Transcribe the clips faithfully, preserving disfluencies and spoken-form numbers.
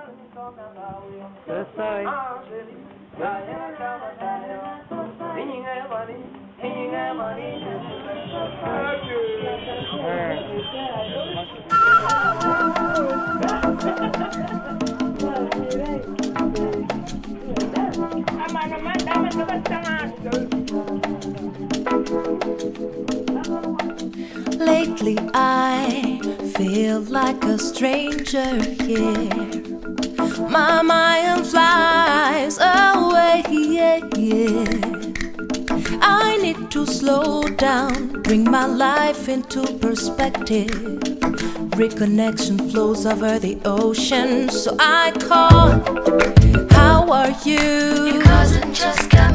Lately I feel like a stranger here. My mind flies away, yeah, yeah. I need to slow down, bring my life into perspective. Reconnection flows over the ocean, so I call. How are you? Your cousin just got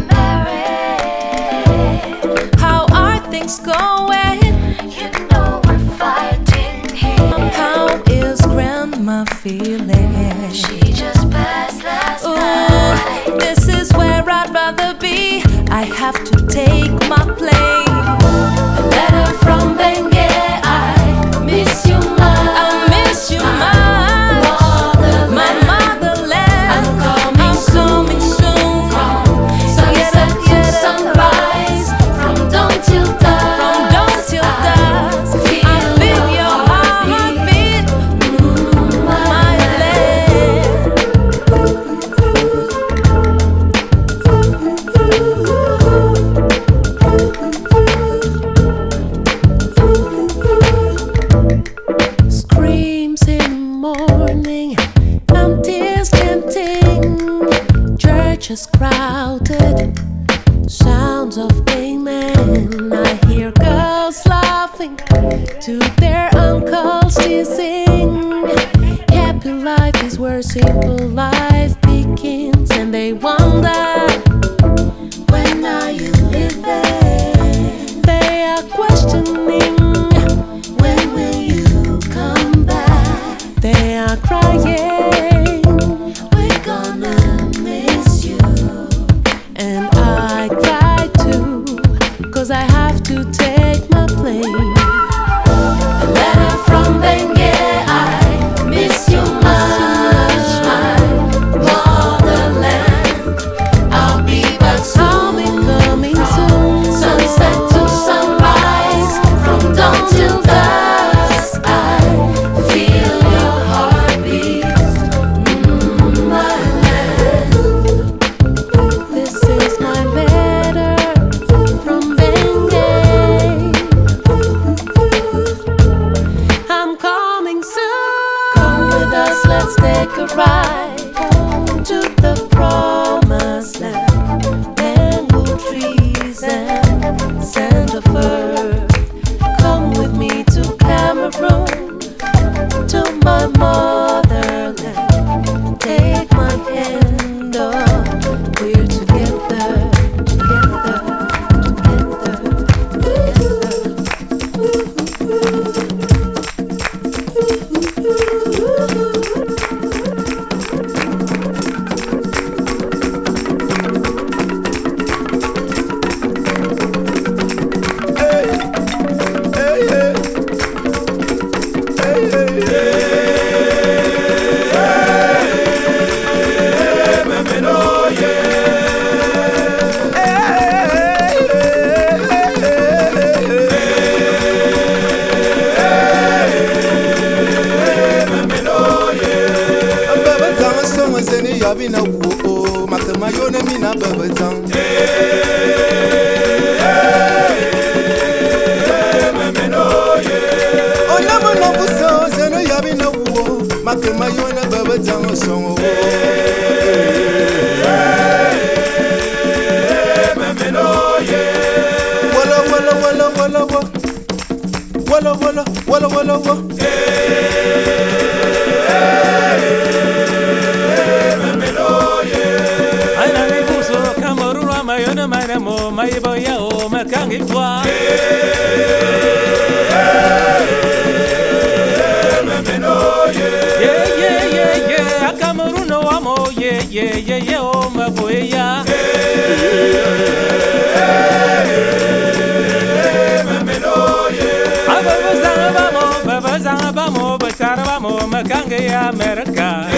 married. How are things going? You know we're fighting here. How is grandma feeling? She just passed last Ooh, night. this is where I'd rather be. I have to take my plane. A letter from Bengue. I miss you, ma. I miss you, ma. My motherland. I'm coming soon, soon. From sunset to sunrise, from dawn till dusk. From dawn till dusk, I feel your heartbeat, my land. Screams in the morning, and tears chanting. Church is crowded, sounds of amen. I hear girls laughing to their uncles teasing. Happy life is where simple life begins, and they wonder, when are you leaving? They are questioning, when will you come back? They are crying, we're gonna miss you. And I cry too, cause I have to take my plane. A letter from Bengue. I miss you much, my motherland. I'll be back soon. I'll be coming soon. Sunset to sunrise, from dawn till dusk. I feel your heartbeat, mm, my land. This is my letter from Bengue. I'm coming soon. Come with us, let's take a ride to the promised land. Mango trees and sand of earth. Come with me to Cameroon, to my motherland. Take my hand, oh, we're together, together, Walla walla walla walla walla. America.